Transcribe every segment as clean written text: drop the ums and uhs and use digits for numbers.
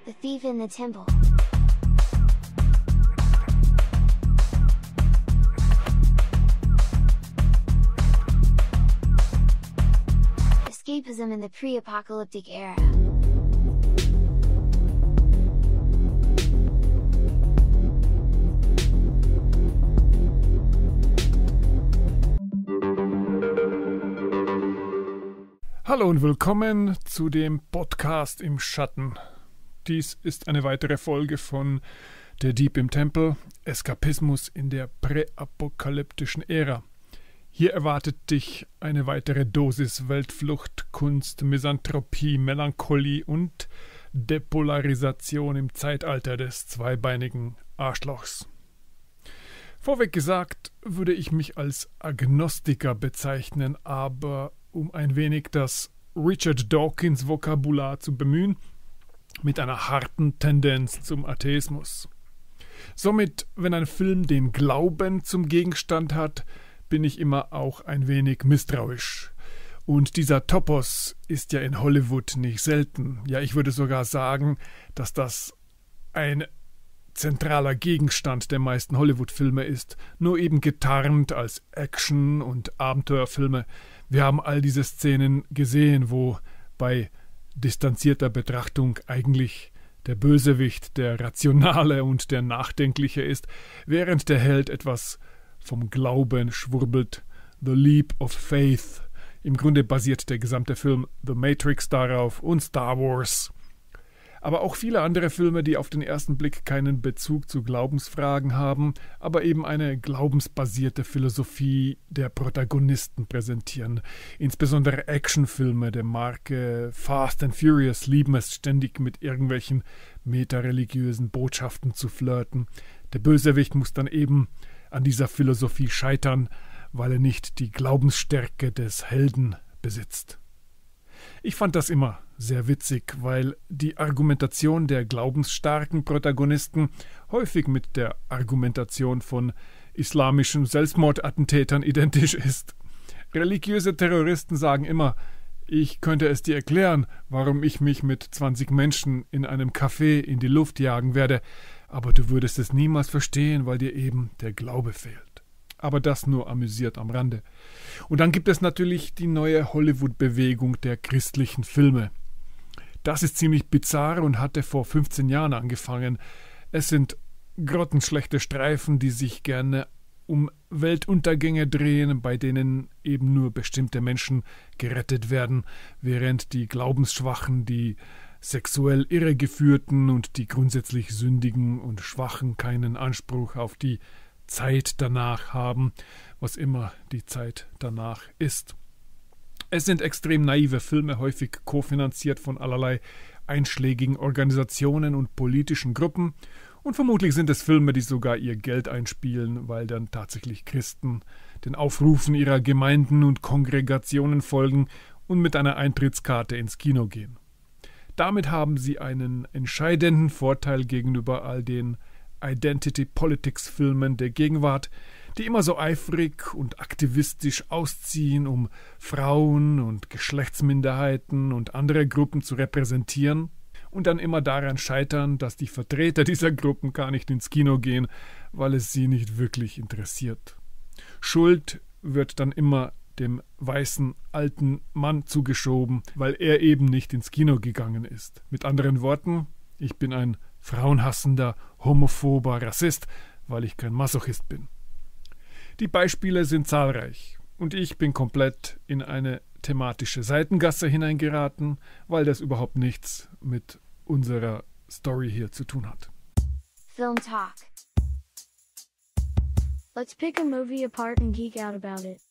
The Thief in the Temple. Escapism in the pre-apocalyptic era. Hallo und willkommen zu dem Podcast im Schatten. Dies ist eine weitere Folge von Der Dieb im Tempel, Eskapismus in der präapokalyptischen Ära. Hier erwartet dich eine weitere Dosis Weltflucht, Kunst, Misanthropie, Melancholie und Depolarisation im Zeitalter des zweibeinigen Arschlochs. Vorweg gesagt würde ich mich als Agnostiker bezeichnen, aber um ein wenig das Richard Dawkins Vokabular zu bemühen, mit einer harten Tendenz zum Atheismus. Somit, wenn ein Film den Glauben zum Gegenstand hat, bin ich immer auch ein wenig misstrauisch. Und dieser Topos ist ja in Hollywood nicht selten. Ja, ich würde sogar sagen, dass das ein zentraler Gegenstand der meisten Hollywood-Filme ist, nur eben getarnt als Action- und Abenteuerfilme. Wir haben all diese Szenen gesehen, wo bei distanzierter Betrachtung eigentlich der Bösewicht der Rationale und der Nachdenkliche ist, während der Held etwas vom Glauben schwurbelt. The Leap of Faith. Im Grunde basiert der gesamte Film The Matrix darauf und Star Wars. Aber auch viele andere Filme, die auf den ersten Blick keinen Bezug zu Glaubensfragen haben, aber eben eine glaubensbasierte Philosophie der Protagonisten präsentieren. Insbesondere Actionfilme der Marke Fast and Furious lieben es ständig mit irgendwelchen metareligiösen Botschaften zu flirten. Der Bösewicht muss dann eben an dieser Philosophie scheitern, weil er nicht die Glaubensstärke des Helden besitzt. Ich fand das immer sehr witzig, weil die Argumentation der glaubensstarken Protagonisten häufig mit der Argumentation von islamischen Selbstmordattentätern identisch ist. Religiöse Terroristen sagen immer, ich könnte es dir erklären, warum ich mich mit 20 Menschen in einem Café in die Luft jagen werde, aber du würdest es niemals verstehen, weil dir eben der Glaube fehlt. Aber das nur amüsiert am Rande. Und dann gibt es natürlich die neue Hollywood-Bewegung der christlichen Filme. Das ist ziemlich bizarr und hatte vor 15 Jahren angefangen. Es sind grottenschlechte Streifen, die sich gerne um Weltuntergänge drehen, bei denen eben nur bestimmte Menschen gerettet werden, während die Glaubensschwachen, die sexuell Irregeführten und die grundsätzlich Sündigen und Schwachen keinen Anspruch auf die Zeit danach haben, was immer die Zeit danach ist. Es sind extrem naive Filme, häufig kofinanziert von allerlei einschlägigen Organisationen und politischen Gruppen, und vermutlich sind es Filme, die sogar ihr Geld einspielen, weil dann tatsächlich Christen den Aufrufen ihrer Gemeinden und Kongregationen folgen und mit einer Eintrittskarte ins Kino gehen. Damit haben sie einen entscheidenden Vorteil gegenüber all den Identity-Politics-Filmen der Gegenwart, die immer so eifrig und aktivistisch ausziehen, um Frauen und Geschlechtsminderheiten und andere Gruppen zu repräsentieren und dann immer daran scheitern, dass die Vertreter dieser Gruppen gar nicht ins Kino gehen, weil es sie nicht wirklich interessiert. Schuld wird dann immer dem weißen alten Mann zugeschoben, weil er eben nicht ins Kino gegangen ist. Mit anderen Worten, ich bin ein frauenhassender, homophober Rassist, weil ich kein Masochist bin. Die Beispiele sind zahlreich und ich bin komplett in eine thematische Seitengasse hineingeraten, weil das überhaupt nichts mit unserer Story hier zu tun hat. Film Talk. Let's pick a movie apart and geek out about it.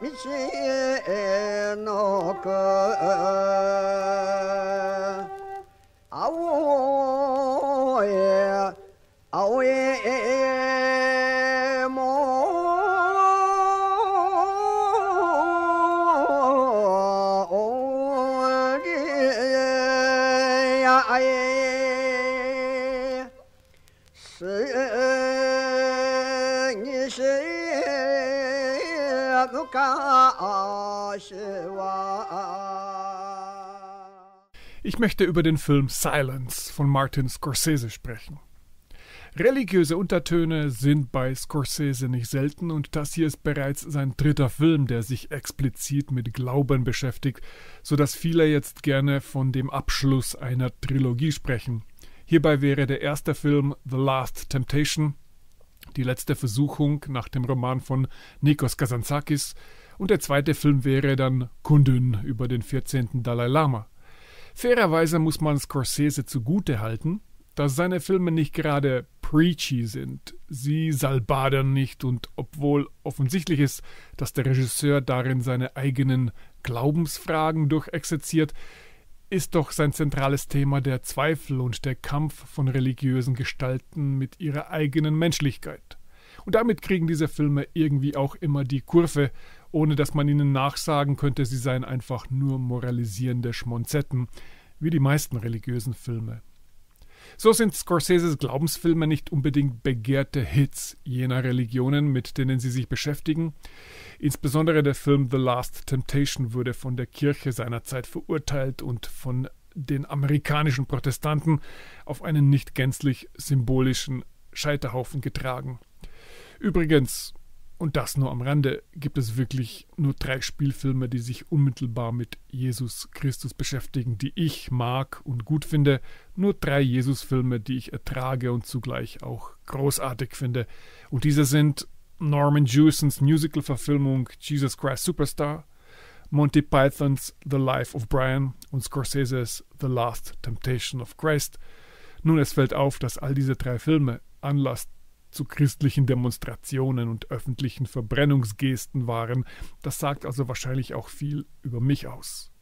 Ich möchte über den Film Silence von Martin Scorsese sprechen. Religiöse Untertöne sind bei Scorsese nicht selten und das hier ist bereits sein dritter Film, der sich explizit mit Glauben beschäftigt, sodass viele jetzt gerne von dem Abschluss einer Trilogie sprechen. Hierbei wäre der erste Film The Last Temptation, die letzte Versuchung nach dem Roman von Nikos Kazantzakis, und der zweite Film wäre dann Kundun über den 14. Dalai Lama. Fairerweise muss man Scorsese zugute halten, dass seine Filme nicht gerade preachy sind. Sie salbadern nicht und obwohl offensichtlich ist, dass der Regisseur darin seine eigenen Glaubensfragen durchexerziert, ist doch sein zentrales Thema der Zweifel und der Kampf von religiösen Gestalten mit ihrer eigenen Menschlichkeit. Und damit kriegen diese Filme irgendwie auch immer die Kurve, ohne dass man ihnen nachsagen könnte, sie seien einfach nur moralisierende Schmonzetten, wie die meisten religiösen Filme. So sind Scorseses Glaubensfilme nicht unbedingt begehrte Hits jener Religionen, mit denen sie sich beschäftigen. Insbesondere der Film The Last Temptation wurde von der Kirche seiner Zeit verurteilt und von den amerikanischen Protestanten auf einen nicht gänzlich symbolischen Scheiterhaufen getragen. Übrigens, und das nur am Rande, gibt es wirklich nur 3 Spielfilme, die sich unmittelbar mit Jesus Christus beschäftigen, die ich mag und gut finde. Nur 3 Jesus-Filme, die ich ertrage und zugleich auch großartig finde. Und diese sind Norman Jewisons Musical-Verfilmung Jesus Christ Superstar, Monty Pythons The Life of Brian und Scorseses The Last Temptation of Christ. Nun, es fällt auf, dass all diese 3 Filme Anlass zu christlichen Demonstrationen und öffentlichen Verbrennungsgesten waren. Das sagt also wahrscheinlich auch viel über mich aus.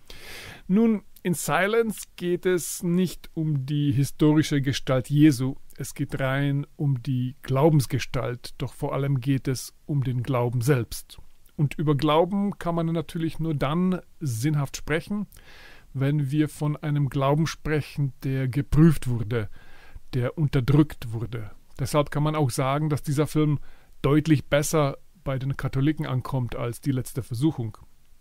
Nun, in Silence geht es nicht um die historische Gestalt Jesu, es geht rein um die Glaubensgestalt, doch vor allem geht es um den Glauben selbst. Und über Glauben kann man natürlich nur dann sinnhaft sprechen, wenn wir von einem Glauben sprechen, der geprüft wurde, der unterdrückt wurde. Deshalb kann man auch sagen, dass dieser Film deutlich besser bei den Katholiken ankommt als die letzte Versuchung.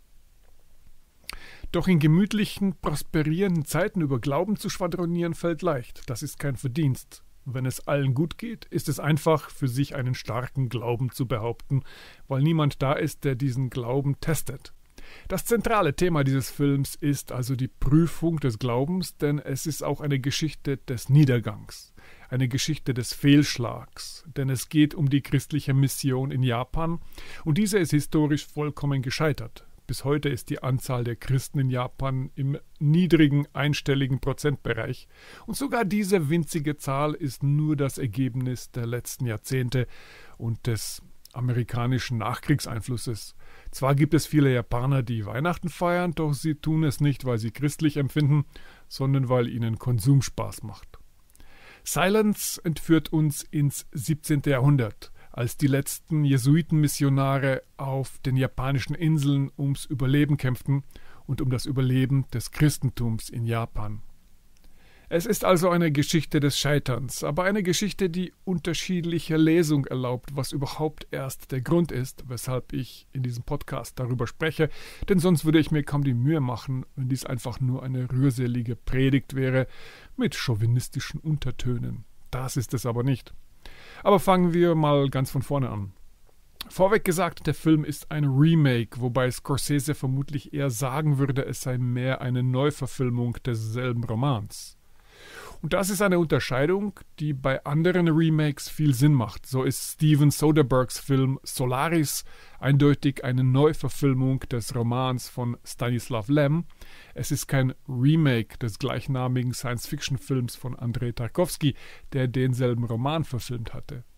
Doch in gemütlichen, prosperierenden Zeiten über Glauben zu schwadronieren fällt leicht. Das ist kein Verdienst. Wenn es allen gut geht, ist es einfach, für sich einen starken Glauben zu behaupten, weil niemand da ist, der diesen Glauben testet. Das zentrale Thema dieses Films ist also die Prüfung des Glaubens, denn es ist auch eine Geschichte des Niedergangs, eine Geschichte des Fehlschlags, denn es geht um die christliche Mission in Japan und diese ist historisch vollkommen gescheitert. Bis heute ist die Anzahl der Christen in Japan im niedrigen einstelligen Prozentbereich und sogar diese winzige Zahl ist nur das Ergebnis der letzten Jahrzehnte und des amerikanischen Nachkriegseinflusses. Zwar gibt es viele Japaner, die Weihnachten feiern, doch sie tun es nicht, weil sie christlich empfinden, sondern weil ihnen Konsum Spaß macht. Silence entführt uns ins 17. Jahrhundert, als die letzten Jesuitenmissionare auf den japanischen Inseln ums Überleben kämpften und um das Überleben des Christentums in Japan. Es ist also eine Geschichte des Scheiterns, aber eine Geschichte, die unterschiedliche Lesung erlaubt, was überhaupt erst der Grund ist, weshalb ich in diesem Podcast darüber spreche, denn sonst würde ich mir kaum die Mühe machen, wenn dies einfach nur eine rührselige Predigt wäre mit chauvinistischen Untertönen. Das ist es aber nicht. Aber fangen wir mal ganz von vorne an. Vorweg gesagt, der Film ist ein Remake, wobei Scorsese vermutlich eher sagen würde, es sei mehr eine Neuverfilmung desselben Romans. Und das ist eine Unterscheidung, die bei anderen Remakes viel Sinn macht. So ist Steven Soderberghs Film Solaris eindeutig eine Neuverfilmung des Romans von Stanislaw Lem. Es ist kein Remake des gleichnamigen Science-Fiction-Films von Andrei Tarkovsky, der denselben Roman verfilmt hatte.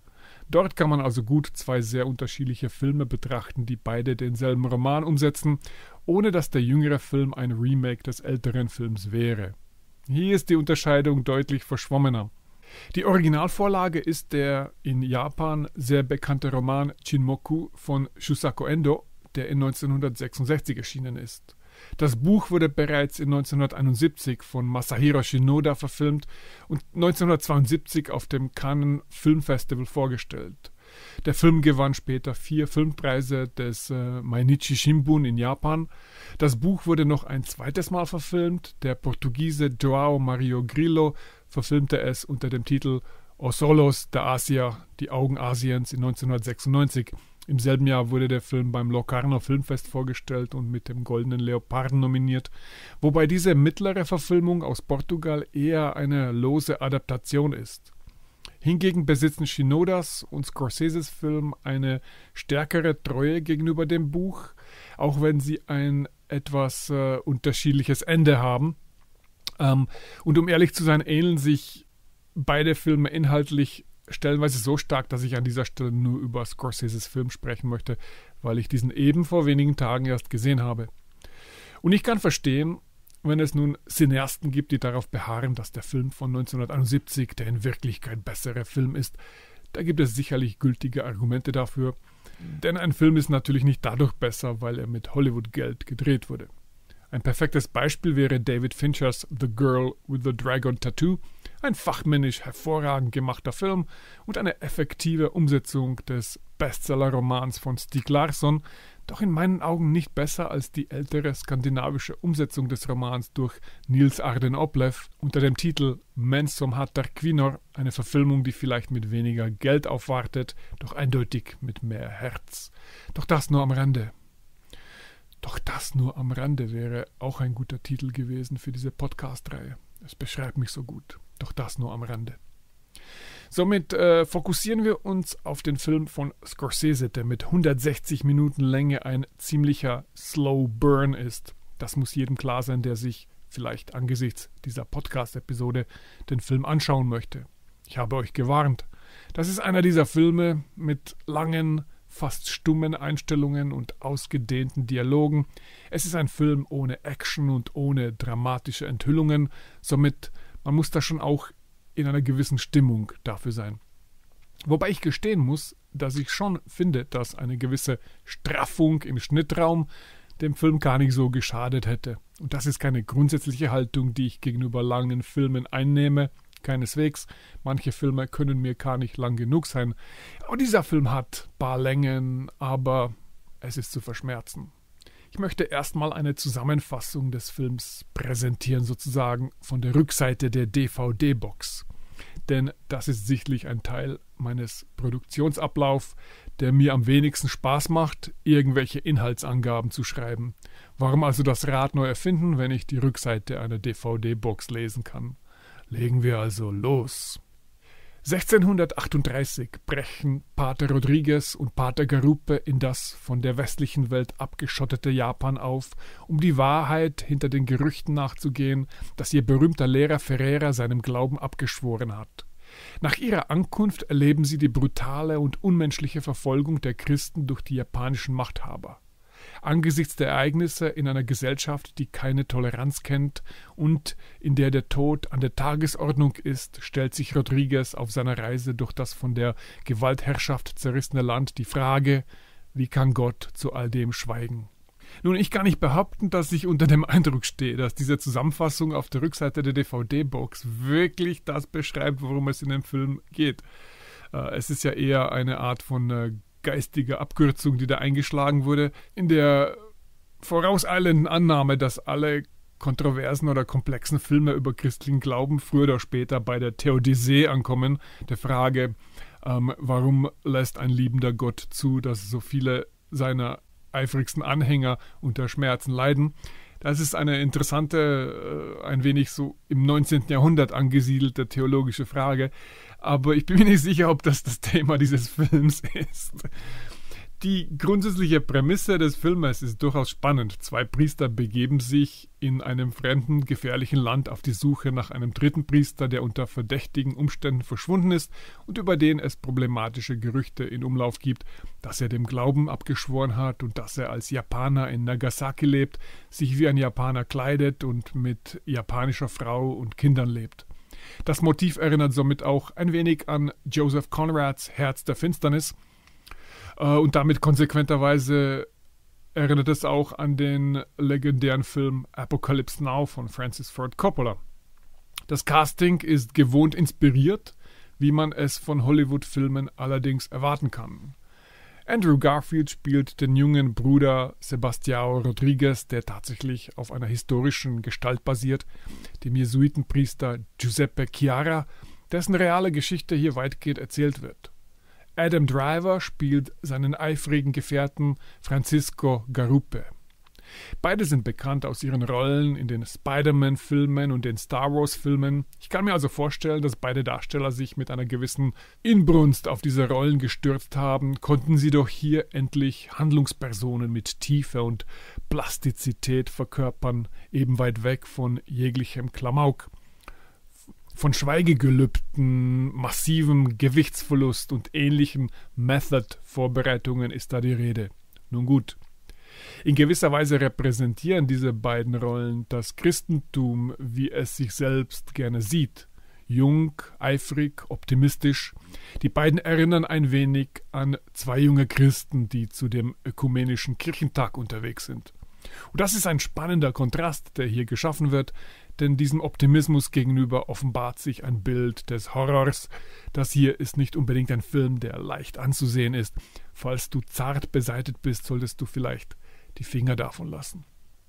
Dort kann man also gut zwei sehr unterschiedliche Filme betrachten, die beide denselben Roman umsetzen, ohne dass der jüngere Film ein Remake des älteren Films wäre. Hier ist die Unterscheidung deutlich verschwommener. Die Originalvorlage ist der in Japan sehr bekannte Roman Chinmoku von Shusaku Endo, der in 1966 erschienen ist. Das Buch wurde bereits in 1971 von Masahiro Shinoda verfilmt und 1972 auf dem Cannes Film Festival vorgestellt. Der Film gewann später 4 Filmpreise des Mainichi Shimbun in Japan. Das Buch wurde noch ein zweites Mal verfilmt. Der Portugiese João Mario Grillo verfilmte es unter dem Titel Os Olhos da Ásia, die Augen Asiens, in 1996. Im selben Jahr wurde der Film beim Locarno Filmfest vorgestellt und mit dem Goldenen Leoparden nominiert, wobei diese mittlere Verfilmung aus Portugal eher eine lose Adaptation ist. Hingegen besitzen Shinodas und Scorseses Film eine stärkere Treue gegenüber dem Buch, auch wenn sie ein etwas unterschiedliches Ende haben. Und um ehrlich zu sein, ähneln sich beide Filme inhaltlich stellenweise so stark, dass ich an dieser Stelle nur über Scorseses Film sprechen möchte, weil ich diesen eben vor wenigen Tagen erst gesehen habe. Und ich kann verstehen, wenn es nun Cineasten gibt, die darauf beharren, dass der Film von 1971 der in Wirklichkeit bessere Film ist. Da gibt es sicherlich gültige Argumente dafür, denn ein Film ist natürlich nicht dadurch besser, weil er mit Hollywood-Geld gedreht wurde. Ein perfektes Beispiel wäre David Finchers The Girl with the Dragon Tattoo, ein fachmännisch hervorragend gemachter Film und eine effektive Umsetzung des Bestseller-Romans von Stieg Larsson, doch in meinen Augen nicht besser als die ältere skandinavische Umsetzung des Romans durch Nils Arden Oplev unter dem Titel Men som hatar kvinnor, eine Verfilmung, die vielleicht mit weniger Geld aufwartet, doch eindeutig mit mehr Herz. Doch das nur am Rande. Doch das nur am Rande wäre auch ein guter Titel gewesen für diese Podcast-Reihe. Es beschreibt mich so gut. Doch das nur am Rande. Somit fokussieren wir uns auf den Film von Scorsese, der mit 160 Minuten Länge ein ziemlicher Slow Burn ist. Das muss jedem klar sein, der sich vielleicht angesichts dieser Podcast-Episode den Film anschauen möchte. Ich habe euch gewarnt. Das ist einer dieser Filme mit langen, fast stummen Einstellungen und ausgedehnten Dialogen. Es ist ein Film ohne Action und ohne dramatische Enthüllungen. Somit, man muss da schon auch in einer gewissen Stimmung dafür sein. Wobei ich gestehen muss, dass ich schon finde, dass eine gewisse Straffung im Schnittraum dem Film gar nicht so geschadet hätte. Und das ist keine grundsätzliche Haltung, die ich gegenüber langen Filmen einnehme. Keineswegs. Manche Filme können mir gar nicht lang genug sein. Aber dieser Film hat ein paar Längen, aber es ist zu verschmerzen. Ich möchte erstmal eine Zusammenfassung des Films präsentieren, sozusagen von der Rückseite der DVD-Box. Denn das ist sichtlich ein Teil meines Produktionsablaufs, der mir am wenigsten Spaß macht, irgendwelche Inhaltsangaben zu schreiben. Warum also das Rad neu erfinden, wenn ich die Rückseite einer DVD-Box lesen kann? Legen wir also los. 1638 brechen Pater Rodriguez und Pater Garupe in das von der westlichen Welt abgeschottete Japan auf, um die Wahrheit hinter den Gerüchten nachzugehen, dass ihr berühmter Lehrer Ferreira seinem Glauben abgeschworen hat. Nach ihrer Ankunft erleben sie die brutale und unmenschliche Verfolgung der Christen durch die japanischen Machthaber. Angesichts der Ereignisse in einer Gesellschaft, die keine Toleranz kennt und in der der Tod an der Tagesordnung ist, stellt sich Rodriguez auf seiner Reise durch das von der Gewaltherrschaft zerrissene Land die Frage, wie kann Gott zu all dem schweigen? Nun, ich kann nicht behaupten, dass ich unter dem Eindruck stehe, dass diese Zusammenfassung auf der Rückseite der DVD-Box wirklich das beschreibt, worum es in dem Film geht. Es ist ja eher eine Art von geistige Abkürzung, die da eingeschlagen wurde, in der vorauseilenden Annahme, dass alle kontroversen oder komplexen Filme über christlichen Glauben früher oder später bei der Theodizee ankommen, der Frage, warum lässt ein liebender Gott zu, dass so viele seiner eifrigsten Anhänger unter Schmerzen leiden. Das ist eine interessante, ein wenig so im 19. Jahrhundert angesiedelte theologische Frage, aber ich bin mir nicht sicher, ob das das Thema dieses Films ist. Die grundsätzliche Prämisse des Filmes ist durchaus spannend. Zwei Priester begeben sich in einem fremden, gefährlichen Land auf die Suche nach einem dritten Priester, der unter verdächtigen Umständen verschwunden ist und über den es problematische Gerüchte in Umlauf gibt, dass er dem Glauben abgeschworen hat und dass er als Japaner in Nagasaki lebt, sich wie ein Japaner kleidet und mit japanischer Frau und Kindern lebt. Das Motiv erinnert somit auch ein wenig an Joseph Conrads Herz der Finsternis. Und damit konsequenterweise erinnert es auch an den legendären Film Apocalypse Now von Francis Ford Coppola. Das Casting ist gewohnt inspiriert, wie man es von Hollywood-Filmen allerdings erwarten kann. Andrew Garfield spielt den jungen Bruder Sebastião Rodrigues, der tatsächlich auf einer historischen Gestalt basiert, dem Jesuitenpriester Giuseppe Chiara, dessen reale Geschichte hier weitgehend erzählt wird. Adam Driver spielt seinen eifrigen Gefährten Francisco Garupe. Beide sind bekannt aus ihren Rollen in den Spider-Man-Filmen und den Star Wars-Filmen. Ich kann mir also vorstellen, dass beide Darsteller sich mit einer gewissen Inbrunst auf diese Rollen gestürzt haben, konnten sie doch hier endlich Handlungspersonen mit Tiefe und Plastizität verkörpern, eben weit weg von jeglichem Klamauk. Von Schweigegelübden, massivem Gewichtsverlust und ähnlichen Method-Vorbereitungen ist da die Rede. Nun gut. In gewisser Weise repräsentieren diese beiden Rollen das Christentum, wie es sich selbst gerne sieht. Jung, eifrig, optimistisch. Die beiden erinnern ein wenig an zwei junge Christen, die zu dem ökumenischen Kirchentag unterwegs sind. Und das ist ein spannender Kontrast, der hier geschaffen wird, denn diesem Optimismus gegenüber offenbart sich ein Bild des Horrors. Das hier ist nicht unbedingt ein Film, der leicht anzusehen ist. Falls du zart beseitet bist, solltest du vielleicht die Finger davon lassen.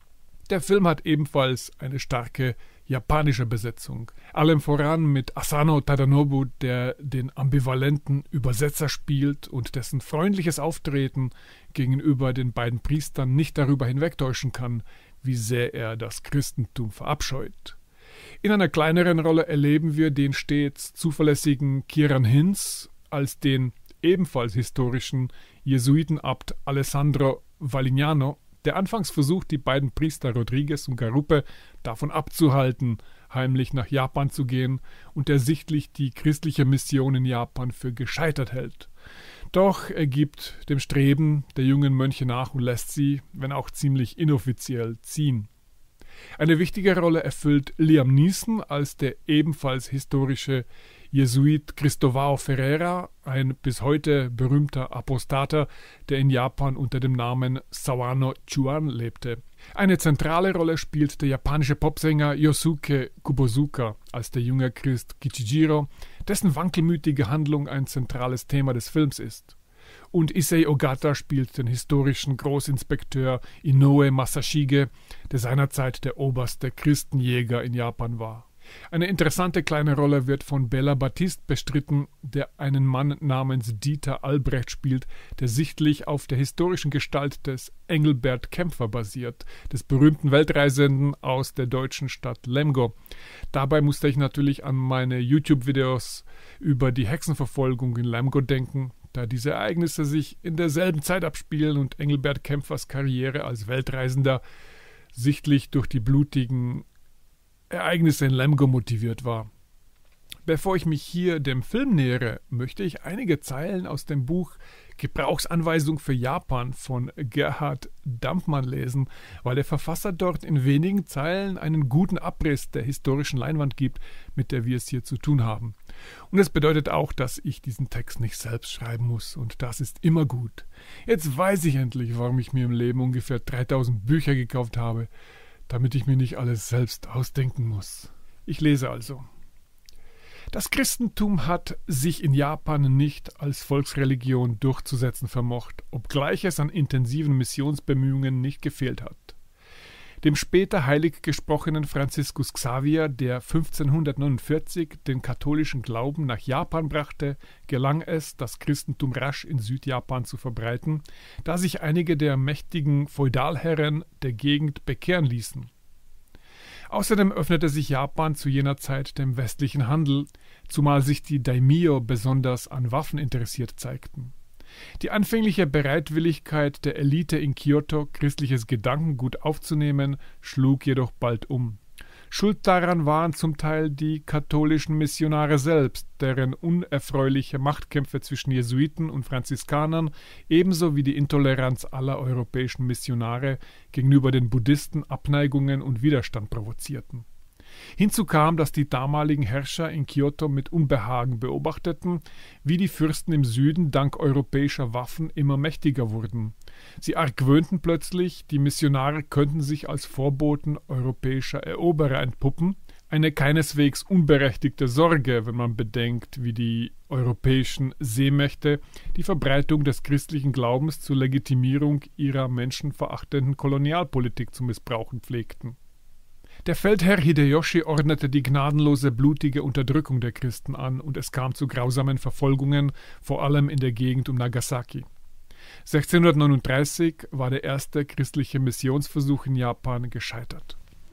Der Film hat ebenfalls eine starke japanische Besetzung. Allem voran mit Asano Tadanobu, der den ambivalenten Übersetzer spielt und dessen freundliches Auftreten gegenüber den beiden Priestern nicht darüber hinwegtäuschen kann, wie sehr er das Christentum verabscheut. In einer kleineren Rolle erleben wir den stets zuverlässigen Kieran Hinz als den ebenfalls historischen Jesuitenabt Alessandro Valignano, der anfangs versucht, die beiden Priester Rodrigues und Garupe davon abzuhalten, heimlich nach Japan zu gehen und der sichtlich die christliche Mission in Japan für gescheitert hält. Doch er gibt dem Streben der jungen Mönche nach und lässt sie, wenn auch ziemlich inoffiziell, ziehen. Eine wichtige Rolle erfüllt Liam Neeson als der ebenfalls historische Jesuit Cristóvão Ferreira, ein bis heute berühmter Apostater, der in Japan unter dem Namen Sawano Chuan lebte. Eine zentrale Rolle spielt der japanische Popsänger Yosuke Kubosuka als der junge Christ Kichijiro, dessen wankelmütige Handlung ein zentrales Thema des Films ist. Und Issei Ogata spielt den historischen Großinspekteur Inoue Masashige, der seinerzeit der oberste Christenjäger in Japan war. Eine interessante kleine Rolle wird von Bela Batiste bestritten, der einen Mann namens Dieter Albrecht spielt, der sichtlich auf der historischen Gestalt des Engelbert Kämpfer basiert, des berühmten Weltreisenden aus der deutschen Stadt Lemgo. Dabei musste ich natürlich an meine YouTube-Videos über die Hexenverfolgung in Lemgo denken, da diese Ereignisse sich in derselben Zeit abspielen und Engelbert Kämpfers Karriere als Weltreisender sichtlich durch die blutigen Ereignisse in Lemgo motiviert war. Bevor ich mich hier dem Film nähere, möchte ich einige Zeilen aus dem Buch Gebrauchsanweisung für Japan von Gerhard Dampmann lesen, weil der Verfasser dort in wenigen Zeilen einen guten Abriss der historischen Leinwand gibt, mit der wir es hier zu tun haben. Und es bedeutet auch, dass ich diesen Text nicht selbst schreiben muss, und das ist immer gut. Jetzt weiß ich endlich, warum ich mir im Leben ungefähr 3000 Bücher gekauft habe, damit ich mir nicht alles selbst ausdenken muss. Ich lese also. Das Christentum hat sich in Japan nicht als Volksreligion durchzusetzen vermocht, obgleich es an intensiven Missionsbemühungen nicht gefehlt hat. Dem später heilig gesprochenen Franziskus Xavier, der 1549 den katholischen Glauben nach Japan brachte, gelang es, das Christentum rasch in Südjapan zu verbreiten, da sich einige der mächtigen Feudalherren der Gegend bekehren ließen. Außerdem öffnete sich Japan zu jener Zeit dem westlichen Handel, zumal sich die Daimyo besonders an Waffen interessiert zeigten. Die anfängliche Bereitwilligkeit der Elite in Kyoto, christliches Gedankengut aufzunehmen, schlug jedoch bald um. Schuld daran waren zum Teil die katholischen Missionare selbst, deren unerfreuliche Machtkämpfe zwischen Jesuiten und Franziskanern ebenso wie die Intoleranz aller europäischen Missionare gegenüber den Buddhisten Abneigungen und Widerstand provozierten. Hinzu kam, dass die damaligen Herrscher in Kyoto mit Unbehagen beobachteten, wie die Fürsten im Süden dank europäischer Waffen immer mächtiger wurden. Sie argwöhnten plötzlich, die Missionare könnten sich als Vorboten europäischer Eroberer entpuppen, eine keineswegs unberechtigte Sorge, wenn man bedenkt, wie die europäischen Seemächte die Verbreitung des christlichen Glaubens zur Legitimierung ihrer menschenverachtenden Kolonialpolitik zu missbrauchen pflegten. Der Feldherr Hideyoshi ordnete die gnadenlose, blutige Unterdrückung der Christen an und es kam zu grausamen Verfolgungen, vor allem in der Gegend um Nagasaki. 1639 war der erste christliche Missionsversuch in Japan gescheitert.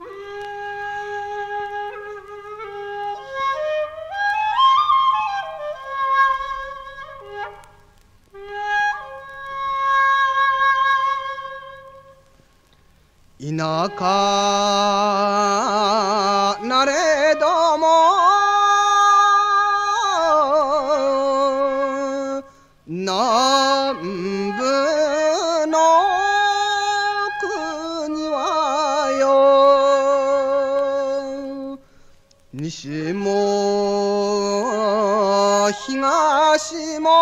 Inaka naredomo nanbu no kuni wa yo nishi mo higashi mo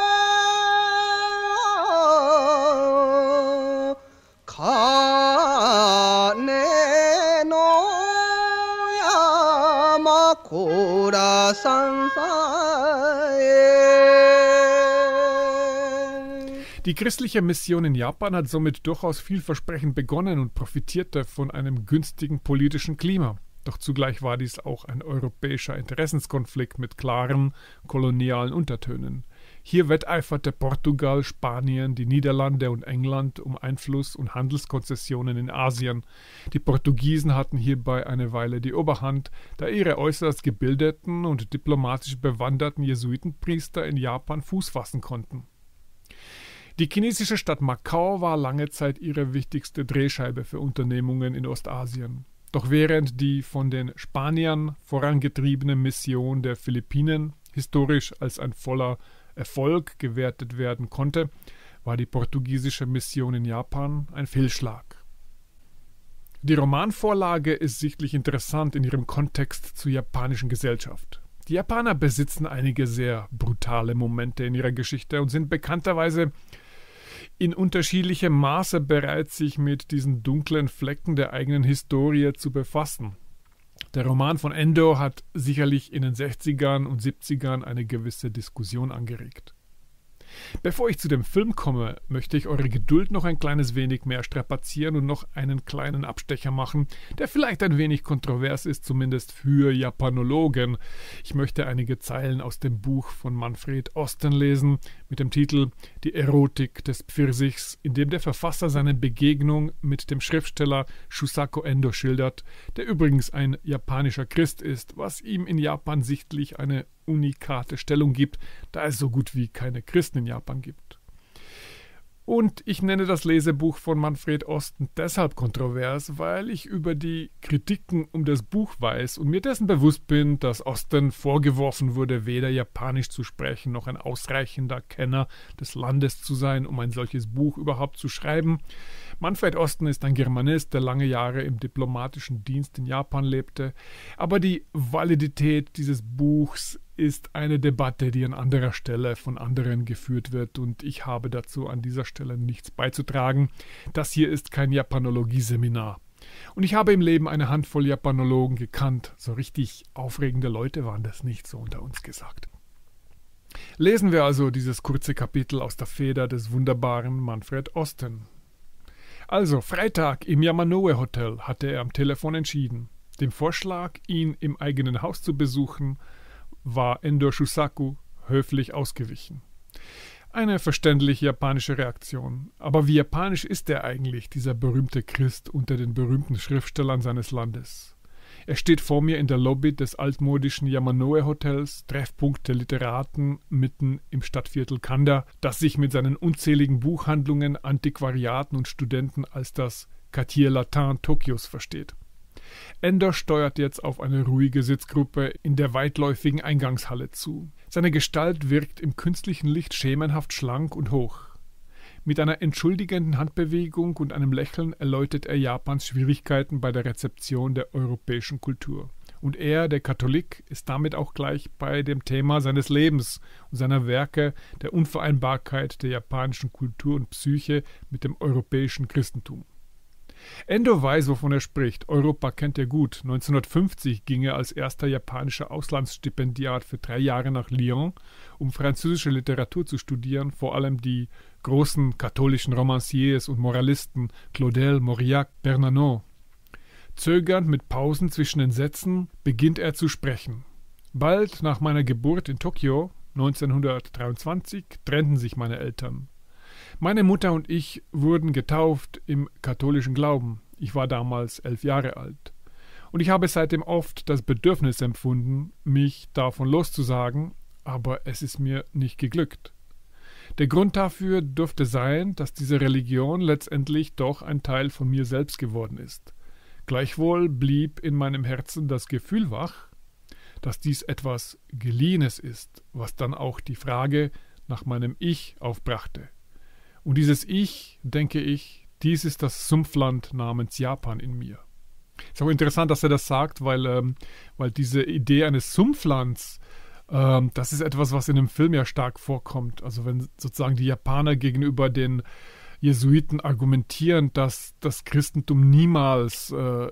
Die christliche Mission in Japan hat somit durchaus vielversprechend begonnen und profitierte von einem günstigen politischen Klima. Doch zugleich war dies auch ein europäischer Interessenskonflikt mit klaren kolonialen Untertönen. Hier wetteiferte Portugal, Spanien, die Niederlande und England um Einfluss und Handelskonzessionen in Asien. Die Portugiesen hatten hierbei eine Weile die Oberhand, da ihre äußerst gebildeten und diplomatisch bewanderten Jesuitenpriester in Japan Fuß fassen konnten. Die chinesische Stadt Macau war lange Zeit ihre wichtigste Drehscheibe für Unternehmungen in Ostasien. Doch während die von den Spaniern vorangetriebene Mission der Philippinen historisch als ein voller Erfolg gewertet werden konnte, war die portugiesische Mission in Japan ein Fehlschlag. Die Romanvorlage ist sichtlich interessant in ihrem Kontext zur japanischen Gesellschaft. Die Japaner besitzen einige sehr brutale Momente in ihrer Geschichte und sind bekannterweise in unterschiedlichem Maße bereit, sich mit diesen dunklen Flecken der eigenen Historie zu befassen. Der Roman von Endo hat sicherlich in den 60ern und 70ern eine gewisse Diskussion angeregt. Bevor ich zu dem Film komme, möchte ich eure Geduld noch ein kleines wenig mehr strapazieren und noch einen kleinen Abstecher machen, der vielleicht ein wenig kontrovers ist, zumindest für Japanologen. Ich möchte einige Zeilen aus dem Buch von Manfred Osten lesen, mit dem Titel »Die Erotik des Pfirsichs«, in dem der Verfasser seine Begegnung mit dem Schriftsteller Shusaku Endo schildert, der übrigens ein japanischer Christ ist, was ihm in Japan sichtlich eine unikate Stellung gibt, da es so gut wie keine Christen in Japan gibt. Und ich nenne das Lesebuch von Manfred Osten deshalb kontrovers, weil ich über die Kritiken um das Buch weiß und mir dessen bewusst bin, dass Osten vorgeworfen wurde, weder Japanisch zu sprechen, noch ein ausreichender Kenner des Landes zu sein, um ein solches Buch überhaupt zu schreiben. Manfred Osten ist ein Germanist, der lange Jahre im diplomatischen Dienst in Japan lebte, aber die Validität dieses Buchs ist eine Debatte, die an anderer Stelle von anderen geführt wird und ich habe dazu an dieser Stelle nichts beizutragen. Das hier ist kein Japanologie-Seminar. Und ich habe im Leben eine Handvoll Japanologen gekannt. So richtig aufregende Leute waren das nicht, so unter uns gesagt. Lesen wir also dieses kurze Kapitel aus der Feder des wunderbaren Manfred Osten. Also, Freitag im Yamanoe Hotel hatte er am Telefon entschieden. Dem Vorschlag, ihn im eigenen Haus zu besuchen, war Endo Shusaku höflich ausgewichen. Eine verständliche japanische Reaktion. Aber wie japanisch ist er eigentlich, dieser berühmte Christ unter den berühmten Schriftstellern seines Landes? Er steht vor mir in der Lobby des altmodischen Yamanoe-Hotels, Treffpunkt der Literaten mitten im Stadtviertel Kanda, das sich mit seinen unzähligen Buchhandlungen, Antiquariaten und Studenten als das Quartier Latin Tokios versteht. Endo steuert jetzt auf eine ruhige Sitzgruppe in der weitläufigen Eingangshalle zu. Seine Gestalt wirkt im künstlichen Licht schemenhaft schlank und hoch. Mit einer entschuldigenden Handbewegung und einem Lächeln erläutert er Japans Schwierigkeiten bei der Rezeption der europäischen Kultur. Und er, der Katholik, ist damit auch gleich bei dem Thema seines Lebens und seiner Werke, der Unvereinbarkeit der japanischen Kultur und Psyche mit dem europäischen Christentum. Endo weiß, wovon er spricht. Europa kennt er gut. 1950 ging er als erster japanischer Auslandsstipendiat für 3 Jahre nach Lyon, um französische Literatur zu studieren, vor allem die großen katholischen Romanciers und Moralisten Claudel, Mauriac, Bernanos. Zögernd mit Pausen zwischen den Sätzen beginnt er zu sprechen. Bald nach meiner Geburt in Tokio, 1923, trennten sich meine Eltern. Meine Mutter und ich wurden getauft im katholischen Glauben. Ich war damals 11 Jahre alt. Und ich habe seitdem oft das Bedürfnis empfunden, mich davon loszusagen, aber es ist mir nicht geglückt. Der Grund dafür dürfte sein, dass diese Religion letztendlich doch ein Teil von mir selbst geworden ist. Gleichwohl blieb in meinem Herzen das Gefühl wach, dass dies etwas Geliehenes ist, was dann auch die Frage nach meinem Ich aufbrachte. Und dieses Ich, denke ich, dies ist das Sumpfland namens Japan in mir. Ist auch interessant, dass er das sagt, weil diese Idee eines Sumpflands, das ist etwas, was in dem Film ja stark vorkommt. Also wenn sozusagen die Japaner gegenüber den Jesuiten argumentieren, dass das Christentum niemals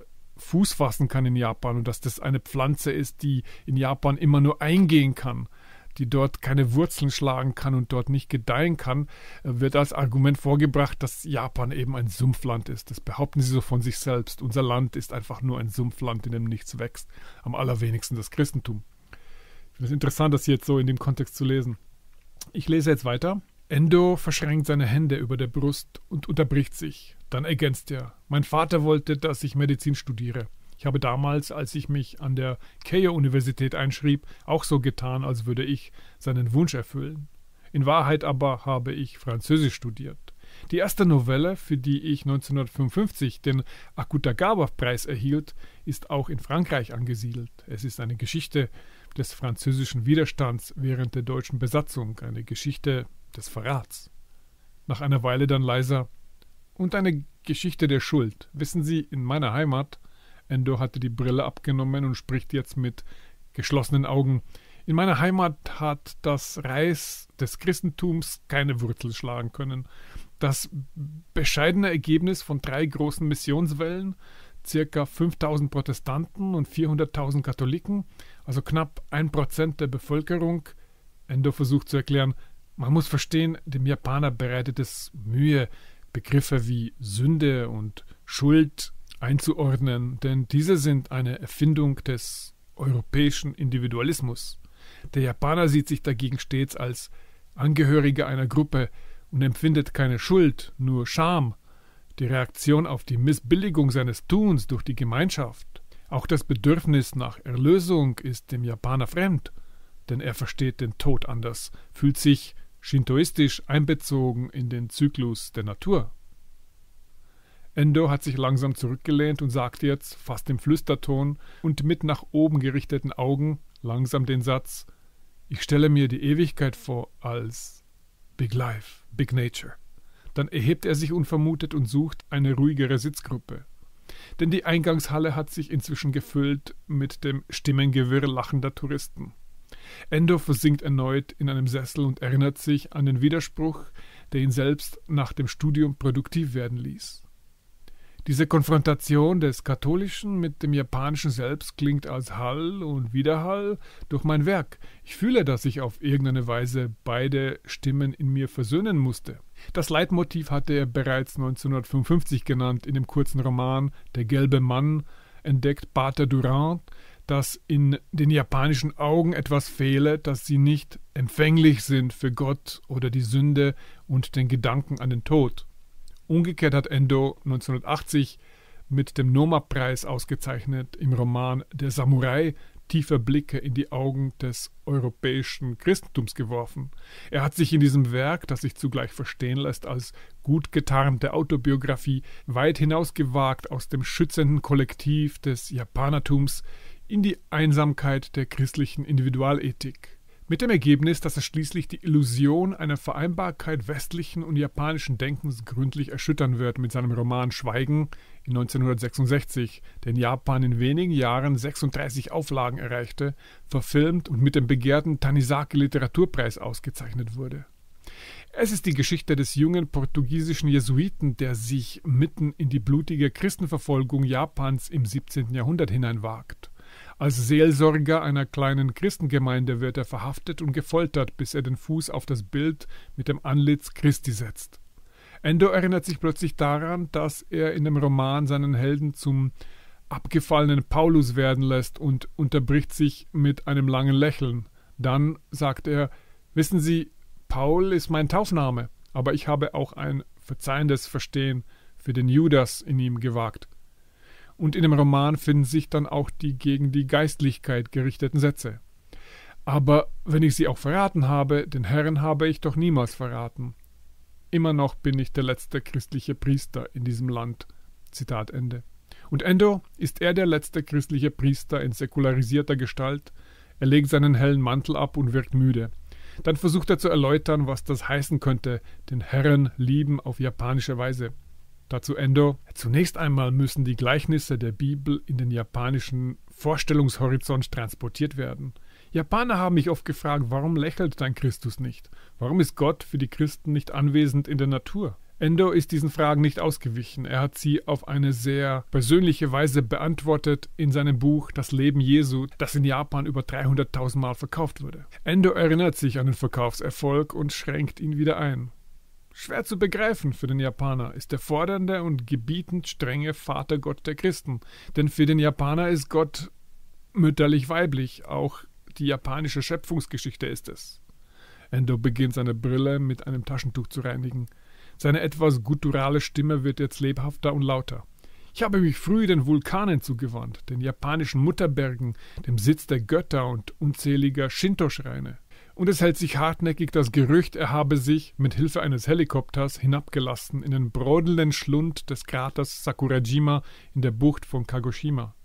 Fuß fassen kann in Japan und dass das eine Pflanze ist, die in Japan immer nur eingehen kann, die dort keine Wurzeln schlagen kann und dort nicht gedeihen kann, wird als Argument vorgebracht, dass Japan eben ein Sumpfland ist. Das behaupten sie so von sich selbst. Unser Land ist einfach nur ein Sumpfland, in dem nichts wächst. Am allerwenigsten das Christentum. Ich finde es interessant, das jetzt so in dem Kontext zu lesen. Ich lese jetzt weiter. Endo verschränkt seine Hände über der Brust und unterbricht sich. Dann ergänzt er: Mein Vater wollte, dass ich Medizin studiere. Ich habe damals, als ich mich an der Keio-Universität einschrieb, auch so getan, als würde ich seinen Wunsch erfüllen. In Wahrheit aber habe ich Französisch studiert. Die erste Novelle, für die ich 1955 den Akutagawa-Preis erhielt, ist auch in Frankreich angesiedelt. Es ist eine Geschichte des französischen Widerstands während der deutschen Besatzung, eine Geschichte des Verrats. Nach einer Weile dann leiser: Und eine Geschichte der Schuld. Wissen Sie, in meiner Heimat, Endo hatte die Brille abgenommen und spricht jetzt mit geschlossenen Augen, in meiner Heimat hat das Reis des Christentums keine Wurzel schlagen können. Das bescheidene Ergebnis von 3 großen Missionswellen, ca. 5000 Protestanten und 400.000 Katholiken, also knapp 1% der Bevölkerung. Endo versucht zu erklären, man muss verstehen, dem Japaner bereitet es Mühe, Begriffe wie Sünde und Schuld einzuordnen, denn diese sind eine Erfindung des europäischen Individualismus. Der Japaner sieht sich dagegen stets als Angehöriger einer Gruppe und empfindet keine Schuld, nur Scham, die Reaktion auf die Missbilligung seines Tuns durch die Gemeinschaft. Auch das Bedürfnis nach Erlösung ist dem Japaner fremd, denn er versteht den Tod anders, fühlt sich shintoistisch einbezogen in den Zyklus der Natur. Endo hat sich langsam zurückgelehnt und sagt jetzt, fast im Flüsterton und mit nach oben gerichteten Augen, langsam den Satz: Ich stelle mir die Ewigkeit vor als Big Life, Big Nature. Dann erhebt er sich unvermutet und sucht eine ruhigere Sitzgruppe. Denn die Eingangshalle hat sich inzwischen gefüllt mit dem Stimmengewirr lachender Touristen. Endo versinkt erneut in einem Sessel und erinnert sich an den Widerspruch, der ihn selbst nach dem Studium produktiv werden ließ. Diese Konfrontation des Katholischen mit dem Japanischen selbst klingt als Hall und Widerhall durch mein Werk. Ich fühle, dass ich auf irgendeine Weise beide Stimmen in mir versöhnen musste. Das Leitmotiv hatte er bereits 1955 genannt in dem kurzen Roman »Der gelbe Mann« entdeckt Pater Durand, dass in den japanischen Augen etwas fehle, dass sie nicht empfänglich sind für Gott oder die Sünde und den Gedanken an den Tod. Umgekehrt hat Endo 1980 mit dem Noma-Preis ausgezeichnet im Roman Der Samurai tiefe Blicke in die Augen des europäischen Christentums geworfen. Er hat sich in diesem Werk, das sich zugleich verstehen lässt als gut getarnte Autobiografie, weit hinausgewagt aus dem schützenden Kollektiv des Japanertums in die Einsamkeit der christlichen Individualethik. Mit dem Ergebnis, dass er schließlich die Illusion einer Vereinbarkeit westlichen und japanischen Denkens gründlich erschüttern wird mit seinem Roman Schweigen in 1966, der in Japan in wenigen Jahren 36 Auflagen erreichte, verfilmt und mit dem begehrten Tanizaki-Literaturpreis ausgezeichnet wurde. Es ist die Geschichte des jungen portugiesischen Jesuiten, der sich mitten in die blutige Christenverfolgung Japans im 17. Jahrhundert hineinwagt. Als Seelsorger einer kleinen Christengemeinde wird er verhaftet und gefoltert, bis er den Fuß auf das Bild mit dem Antlitz Christi setzt. Endo erinnert sich plötzlich daran, dass er in dem Roman seinen Helden zum abgefallenen Paulus werden lässt und unterbricht sich mit einem langen Lächeln. Dann sagt er: Wissen Sie, Paul ist mein Taufname, aber ich habe auch ein verzeihendes Verstehen für den Judas in ihm gewagt. Und in dem Roman finden sich dann auch die gegen die Geistlichkeit gerichteten Sätze. Aber wenn ich sie auch verraten habe, den Herrn habe ich doch niemals verraten. Immer noch bin ich der letzte christliche Priester in diesem Land. Zitat Ende. Und Endo ist er der letzte christliche Priester in säkularisierter Gestalt. Er legt seinen hellen Mantel ab und wirkt müde. Dann versucht er zu erläutern, was das heißen könnte, den Herrn lieben auf japanische Weise. Dazu Endo: Zunächst einmal müssen die Gleichnisse der Bibel in den japanischen Vorstellungshorizont transportiert werden. Japaner haben mich oft gefragt, warum lächelt dein Christus nicht? Warum ist Gott für die Christen nicht anwesend in der Natur? Endo ist diesen Fragen nicht ausgewichen. Er hat sie auf eine sehr persönliche Weise beantwortet in seinem Buch Das Leben Jesu, das in Japan über 300.000 Mal verkauft wurde. Endo erinnert sich an den Verkaufserfolg und schränkt ihn wieder ein. Schwer zu begreifen für den Japaner ist der fordernde und gebietend strenge Vatergott der Christen. Denn für den Japaner ist Gott mütterlich-weiblich, auch die japanische Schöpfungsgeschichte ist es. Endo beginnt seine Brille mit einem Taschentuch zu reinigen. Seine etwas gutturale Stimme wird jetzt lebhafter und lauter. Ich habe mich früh den Vulkanen zugewandt, den japanischen Mutterbergen, dem Sitz der Götter und unzähliger Shinto-Schreine. Und es hält sich hartnäckig das Gerücht, er habe sich mit Hilfe eines Helikopters hinabgelassen in den brodelnden Schlund des Kraters Sakurajima in der Bucht von Kagoshima.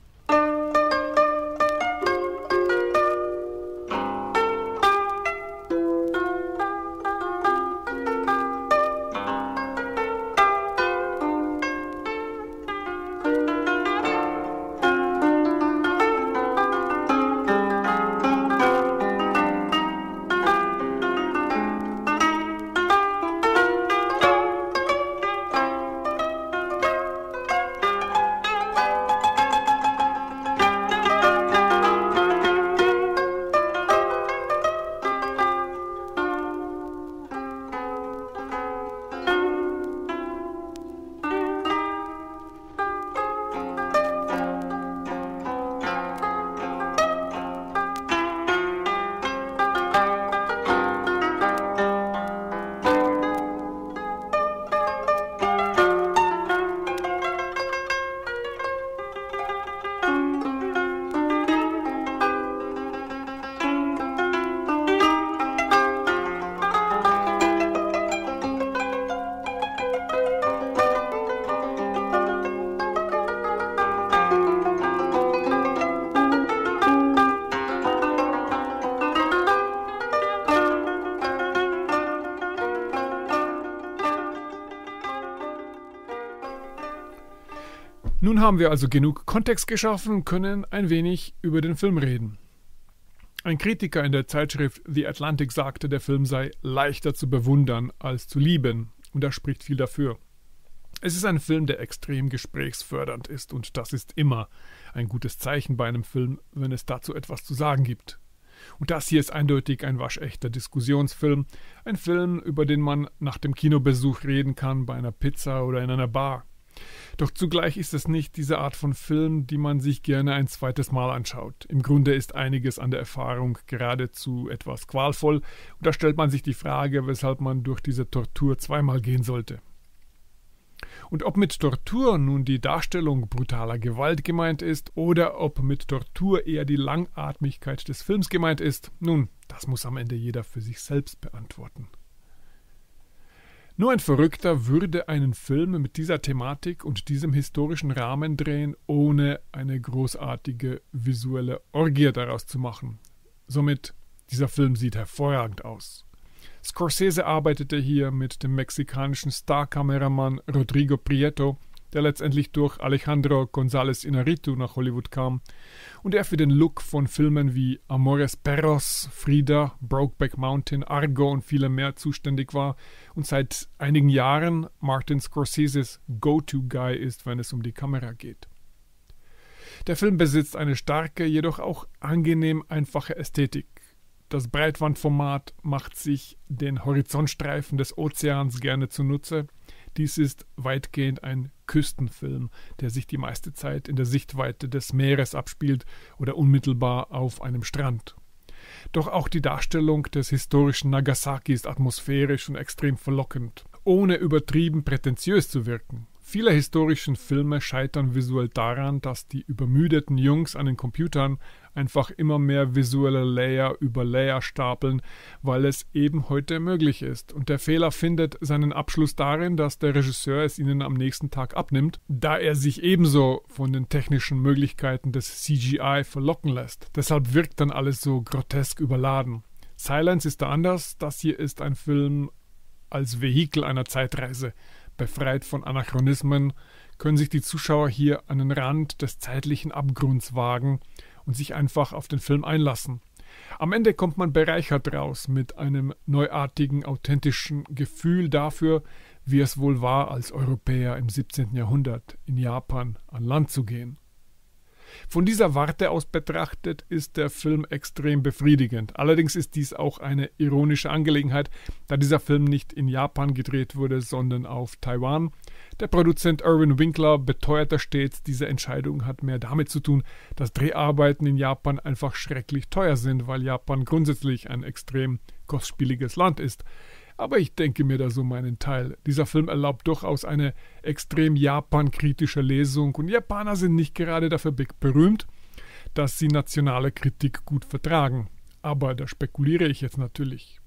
Nun haben wir also genug Kontext geschaffen und können ein wenig über den Film reden. Ein Kritiker in der Zeitschrift The Atlantic sagte, der Film sei leichter zu bewundern als zu lieben, und das spricht viel dafür. Es ist ein Film, der extrem gesprächsfördernd ist, und das ist immer ein gutes Zeichen bei einem Film, wenn es dazu etwas zu sagen gibt. Und das hier ist eindeutig ein waschechter Diskussionsfilm, ein Film, über den man nach dem Kinobesuch reden kann, bei einer Pizza oder in einer Bar. Doch zugleich ist es nicht diese Art von Film, die man sich gerne ein zweites Mal anschaut. Im Grunde ist einiges an der Erfahrung geradezu etwas qualvoll, und da stellt man sich die Frage, weshalb man durch diese Tortur zweimal gehen sollte. Und ob mit Tortur nun die Darstellung brutaler Gewalt gemeint ist oder ob mit Tortur eher die Langatmigkeit des Films gemeint ist, nun, das muss am Ende jeder für sich selbst beantworten. Nur ein Verrückter würde einen Film mit dieser Thematik und diesem historischen Rahmen drehen, ohne eine großartige visuelle Orgie daraus zu machen. Somit, dieser Film sieht hervorragend aus. Scorsese arbeitete hier mit dem mexikanischen Star-Kameramann Rodrigo Prieto, der letztendlich durch Alejandro González Iñárritu nach Hollywood kam und er für den Look von Filmen wie Amores Perros, Frida, Brokeback Mountain, Argo und viele mehr zuständig war und seit einigen Jahren Martin Scorseses Go-To-Guy ist, wenn es um die Kamera geht. Der Film besitzt eine starke, jedoch auch angenehm einfache Ästhetik. Das Breitbandformat macht sich den Horizontstreifen des Ozeans gerne zunutze. Dies ist weitgehend ein Küstenfilm, der sich die meiste Zeit in der Sichtweite des Meeres abspielt oder unmittelbar auf einem Strand. Doch auch die Darstellung des historischen Nagasaki ist atmosphärisch und extrem verlockend, ohne übertrieben prätentiös zu wirken. Viele historischen Filme scheitern visuell daran, dass die übermüdeten Jungs an den Computern einfach immer mehr visuelle Layer über Layer stapeln, weil es eben heute möglich ist. Und der Fehler findet seinen Abschluss darin, dass der Regisseur es ihnen am nächsten Tag abnimmt, da er sich ebenso von den technischen Möglichkeiten des CGI verlocken lässt. Deshalb wirkt dann alles so grotesk überladen. Silence ist da anders. Das hier ist ein Film als Vehikel einer Zeitreise. Befreit von Anachronismen können sich die Zuschauer hier an den Rand des zeitlichen Abgrunds wagen und sich einfach auf den Film einlassen. Am Ende kommt man bereichert raus mit einem neuartigen, authentischen Gefühl dafür, wie es wohl war, als Europäer im 17. Jahrhundert in Japan an Land zu gehen. Von dieser Warte aus betrachtet ist der Film extrem befriedigend. Allerdings ist dies auch eine ironische Angelegenheit, da dieser Film nicht in Japan gedreht wurde, sondern auf Taiwan. Der Produzent Irwin Winkler beteuerte stets, diese Entscheidung hat mehr damit zu tun, dass Dreharbeiten in Japan einfach schrecklich teuer sind, weil Japan grundsätzlich ein extrem kostspieliges Land ist. Aber ich denke mir da so meinen Teil. Dieser Film erlaubt durchaus eine extrem Japan-kritische Lesung und Japaner sind nicht gerade dafür berühmt, dass sie nationale Kritik gut vertragen. Aber da spekuliere ich jetzt natürlich.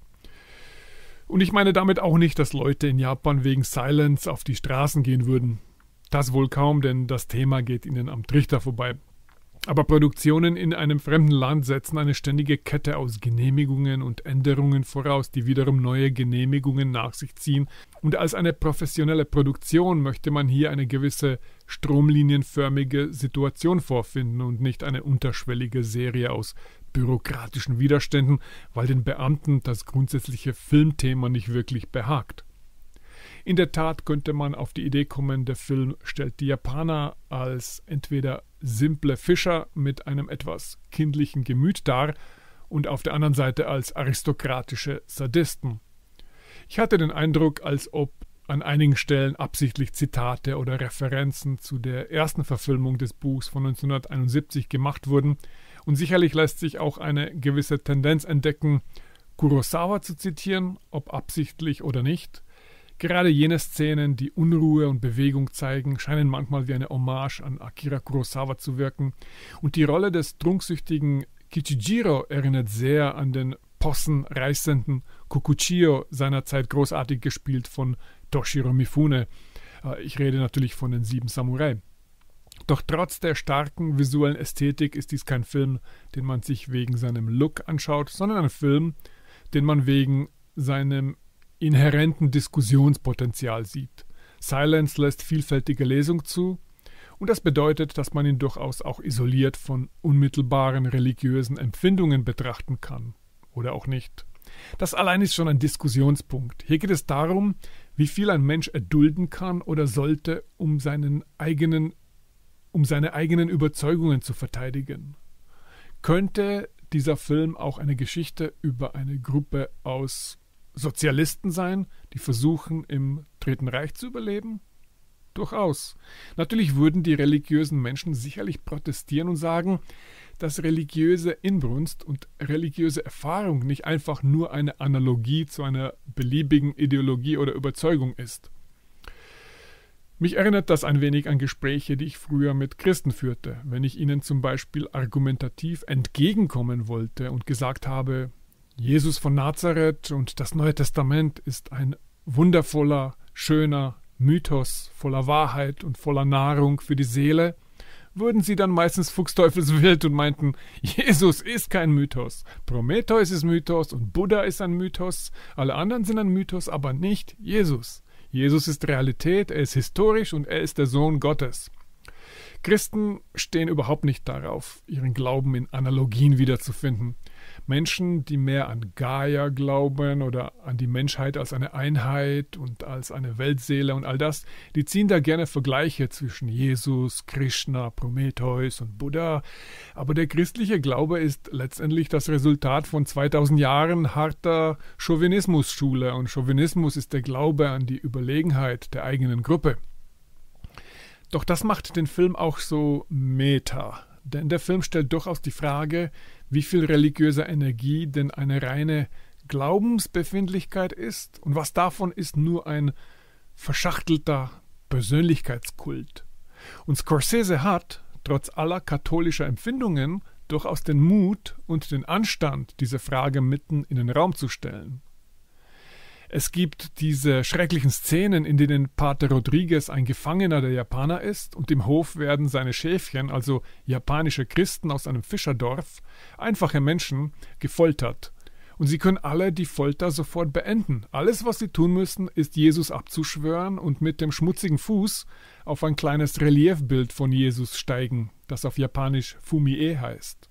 Und ich meine damit auch nicht, dass Leute in Japan wegen Silence auf die Straßen gehen würden. Das wohl kaum, denn das Thema geht ihnen am Trichter vorbei. Aber Produktionen in einem fremden Land setzen eine ständige Kette aus Genehmigungen und Änderungen voraus, die wiederum neue Genehmigungen nach sich ziehen. Und als eine professionelle Produktion möchte man hier eine gewisse stromlinienförmige Situation vorfinden und nicht eine unterschwellige Serie aus bürokratischen Widerständen, weil den Beamten das grundsätzliche Filmthema nicht wirklich behagt. In der Tat könnte man auf die Idee kommen, der Film stellt die Japaner als entweder simple Fischer mit einem etwas kindlichen Gemüt dar und auf der anderen Seite als aristokratische Sadisten. Ich hatte den Eindruck, als ob an einigen Stellen absichtlich Zitate oder Referenzen zu der ersten Verfilmung des Buchs von 1971 gemacht wurden und sicherlich lässt sich auch eine gewisse Tendenz entdecken, Kurosawa zu zitieren, ob absichtlich oder nicht. Gerade jene Szenen, die Unruhe und Bewegung zeigen, scheinen manchmal wie eine Hommage an Akira Kurosawa zu wirken. Und die Rolle des trunksüchtigen Kichijiro erinnert sehr an den possenreißenden Kokuchiyo, seinerzeit großartig gespielt von Toshiro Mifune. Ich rede natürlich von den 7 Samurai. Doch trotz der starken visuellen Ästhetik ist dies kein Film, den man sich wegen seinem Look anschaut, sondern ein Film, den man wegen seinem inhärenten Diskussionspotenzial sieht. Silence lässt vielfältige Lesung zu und das bedeutet, dass man ihn durchaus auch isoliert von unmittelbaren religiösen Empfindungen betrachten kann. Oder auch nicht. Das allein ist schon ein Diskussionspunkt. Hier geht es darum, wie viel ein Mensch erdulden kann oder sollte, um seine eigenen Überzeugungen zu verteidigen. Könnte dieser Film auch eine Geschichte über eine Gruppe aus Sozialisten sein, die versuchen, im Dritten Reich zu überleben? Durchaus. Natürlich würden die religiösen Menschen sicherlich protestieren und sagen, dass religiöse Inbrunst und religiöse Erfahrung nicht einfach nur eine Analogie zu einer beliebigen Ideologie oder Überzeugung ist. Mich erinnert das ein wenig an Gespräche, die ich früher mit Christen führte, wenn ich ihnen zum Beispiel argumentativ entgegenkommen wollte und gesagt habe, Jesus von Nazareth und das Neue Testament ist ein wundervoller, schöner Mythos voller Wahrheit und voller Nahrung für die Seele, wurden sie dann meistens fuchsteufelswild und meinten, Jesus ist kein Mythos, Prometheus ist Mythos und Buddha ist ein Mythos, alle anderen sind ein Mythos, aber nicht Jesus. Jesus ist Realität, er ist historisch und er ist der Sohn Gottes. Christen stehen überhaupt nicht darauf, ihren Glauben in Analogien wiederzufinden. Menschen, die mehr an Gaia glauben oder an die Menschheit als eine Einheit und als eine Weltseele und all das, die ziehen da gerne Vergleiche zwischen Jesus, Krishna, Prometheus und Buddha. Aber der christliche Glaube ist letztendlich das Resultat von 2000 Jahren harter Chauvinismusschule und Chauvinismus ist der Glaube an die Überlegenheit der eigenen Gruppe. Doch das macht den Film auch so meta, denn der Film stellt durchaus die Frage, wie viel religiöse Energie denn eine reine Glaubensbefindlichkeit ist und was davon ist nur ein verschachtelter Persönlichkeitskult. Und Scorsese hat, trotz aller katholischer Empfindungen, durchaus den Mut und den Anstand, diese Frage mitten in den Raum zu stellen. Es gibt diese schrecklichen Szenen, in denen Pater Rodriguez ein Gefangener der Japaner ist und im Hof werden seine Schäfchen, also japanische Christen aus einem Fischerdorf, einfache Menschen, gefoltert. Und sie können alle die Folter sofort beenden. Alles, was sie tun müssen, ist Jesus abzuschwören und mit dem schmutzigen Fuß auf ein kleines Reliefbild von Jesus steigen, das auf Japanisch Fumie heißt.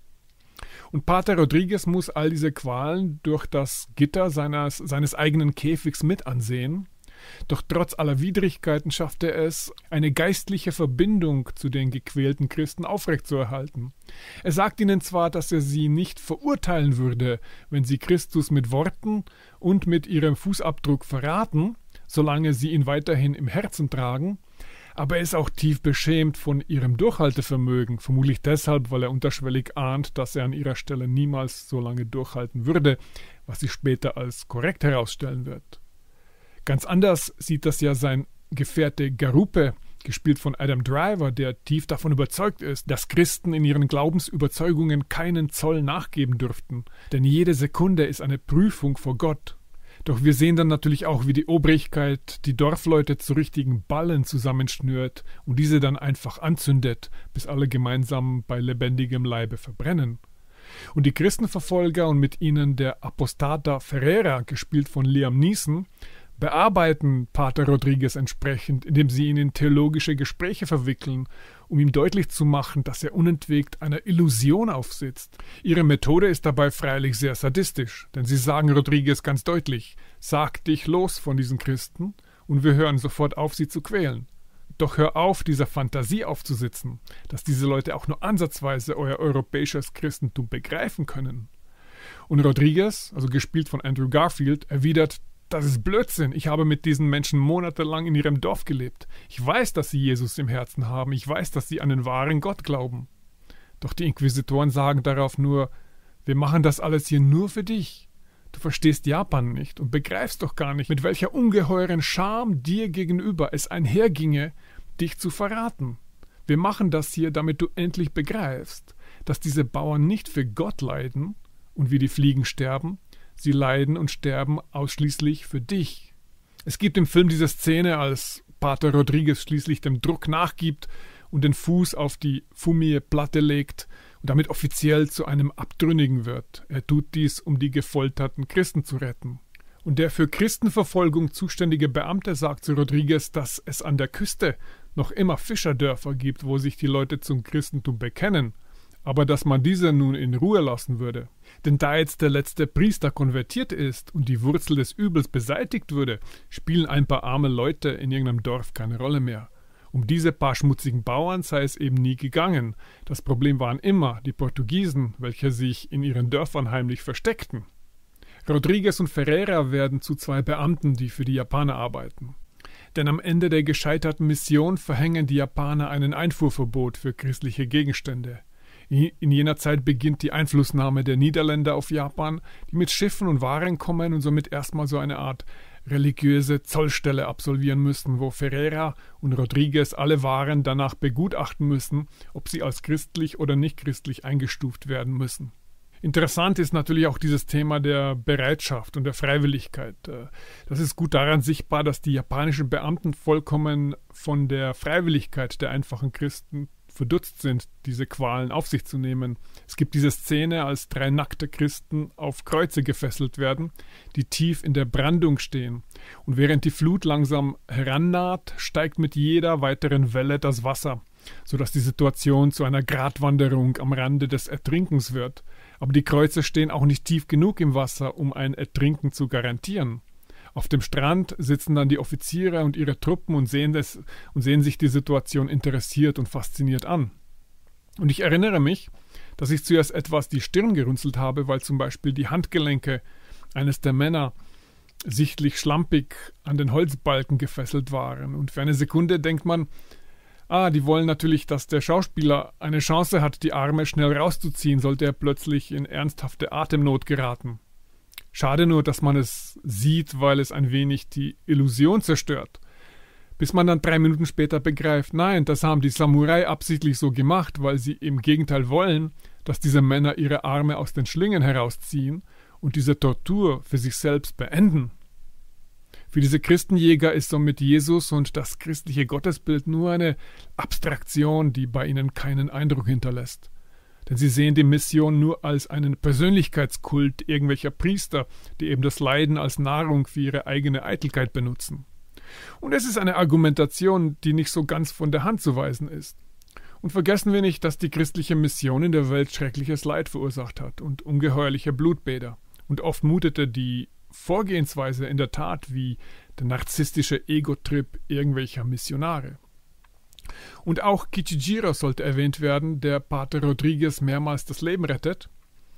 Und Pater Rodriguez muss all diese Qualen durch das Gitter seines eigenen Käfigs mit ansehen. Doch trotz aller Widrigkeiten schafft er es, eine geistliche Verbindung zu den gequälten Christen aufrechtzuerhalten. Er sagt ihnen zwar, dass er sie nicht verurteilen würde, wenn sie Christus mit Worten und mit ihrem Fußabdruck verraten, solange sie ihn weiterhin im Herzen tragen, aber er ist auch tief beschämt von ihrem Durchhaltevermögen, vermutlich deshalb, weil er unterschwellig ahnt, dass er an ihrer Stelle niemals so lange durchhalten würde, was sich später als korrekt herausstellen wird. Ganz anders sieht das ja sein Gefährte Garupe, gespielt von Adam Driver, der tief davon überzeugt ist, dass Christen in ihren Glaubensüberzeugungen keinen Zoll nachgeben dürften, denn jede Sekunde ist eine Prüfung vor Gott. Doch wir sehen dann natürlich auch, wie die Obrigkeit die Dorfleute zu richtigen Ballen zusammenschnürt und diese dann einfach anzündet, bis alle gemeinsam bei lebendigem Leibe verbrennen. Und die Christenverfolger und mit ihnen der Apostata Ferreira, gespielt von Liam Neeson, bearbeiten Pater Rodriguez entsprechend, indem sie ihn in theologische Gespräche verwickeln, um ihm deutlich zu machen, dass er unentwegt einer Illusion aufsitzt. Ihre Methode ist dabei freilich sehr sadistisch, denn sie sagen Rodriguez ganz deutlich, sag dich los von diesen Christen und wir hören sofort auf, sie zu quälen. Doch hör auf, dieser Fantasie aufzusitzen, dass diese Leute auch nur ansatzweise euer europäisches Christentum begreifen können. Und Rodriguez, also gespielt von Andrew Garfield, erwidert, das ist Blödsinn. Ich habe mit diesen Menschen monatelang in ihrem Dorf gelebt. Ich weiß, dass sie Jesus im Herzen haben. Ich weiß, dass sie an den wahren Gott glauben. Doch die Inquisitoren sagen darauf nur, wir machen das alles hier nur für dich. Du verstehst Japan nicht und begreifst doch gar nicht, mit welcher ungeheuren Scham dir gegenüber es einherginge, dich zu verraten. Wir machen das hier, damit du endlich begreifst, dass diese Bauern nicht für Gott leiden und wie die Fliegen sterben, sie leiden und sterben ausschließlich für dich. Es gibt im Film diese Szene, als Pater Rodriguez schließlich dem Druck nachgibt und den Fuß auf die Fumie-Platte legt und damit offiziell zu einem Abtrünnigen wird. Er tut dies, um die gefolterten Christen zu retten. Und der für Christenverfolgung zuständige Beamte sagt zu Rodriguez, dass es an der Küste noch immer Fischerdörfer gibt, wo sich die Leute zum Christentum bekennen, aber dass man diese nun in Ruhe lassen würde. Denn da jetzt der letzte Priester konvertiert ist und die Wurzel des Übels beseitigt wurde, spielen ein paar arme Leute in irgendeinem Dorf keine Rolle mehr. Um diese paar schmutzigen Bauern sei es eben nie gegangen. Das Problem waren immer die Portugiesen, welche sich in ihren Dörfern heimlich versteckten. Rodriguez und Ferreira werden zu zwei Beamten, die für die Japaner arbeiten. Denn am Ende der gescheiterten Mission verhängen die Japaner ein Einfuhrverbot für christliche Gegenstände. In jener Zeit beginnt die Einflussnahme der Niederländer auf Japan, die mit Schiffen und Waren kommen und somit erstmal so eine Art religiöse Zollstelle absolvieren müssen, wo Ferreira und Rodriguez alle Waren danach begutachten müssen, ob sie als christlich oder nicht christlich eingestuft werden müssen. Interessant ist natürlich auch dieses Thema der Bereitschaft und der Freiwilligkeit. Das ist gut daran sichtbar, dass die japanischen Beamten vollkommen von der Freiwilligkeit der einfachen Christen verdutzt sind, diese Qualen auf sich zu nehmen. Es gibt diese Szene, als 3 nackte Christen auf Kreuze gefesselt werden, die tief in der Brandung stehen. Und während die Flut langsam herannaht, steigt mit jeder weiteren Welle das Wasser, sodass die Situation zu einer Gratwanderung am Rande des Ertrinkens wird. Aber die Kreuze stehen auch nicht tief genug im Wasser, um ein Ertrinken zu garantieren. Auf dem Strand sitzen dann die Offiziere und ihre Truppen und sehen sich die Situation interessiert und fasziniert an. Und ich erinnere mich, dass ich zuerst etwas die Stirn gerunzelt habe, weil zum Beispiel die Handgelenke eines der Männer sichtlich schlampig an den Holzbalken gefesselt waren. Und für eine Sekunde denkt man, die wollen natürlich, dass der Schauspieler eine Chance hat, die Arme schnell rauszuziehen, sollte er plötzlich in ernsthafte Atemnot geraten. Schade nur, dass man es sieht, weil es ein wenig die Illusion zerstört. Bis man dann 3 Minuten später begreift, nein, das haben die Samurai absichtlich so gemacht, weil sie im Gegenteil wollen, dass diese Männer ihre Arme aus den Schlingen herausziehen und diese Tortur für sich selbst beenden. Für diese Christenjäger ist somit Jesus und das christliche Gottesbild nur eine Abstraktion, die bei ihnen keinen Eindruck hinterlässt. Denn sie sehen die Mission nur als einen Persönlichkeitskult irgendwelcher Priester, die eben das Leiden als Nahrung für ihre eigene Eitelkeit benutzen. Und es ist eine Argumentation, die nicht so ganz von der Hand zu weisen ist. Und vergessen wir nicht, dass die christliche Mission in der Welt schreckliches Leid verursacht hat und ungeheuerliche Blutbäder. Und oft mutete die Vorgehensweise in der Tat wie der narzisstische Ego-Trip irgendwelcher Missionare. Und auch Kichijiro sollte erwähnt werden, der Pater Rodriguez mehrmals das Leben rettet,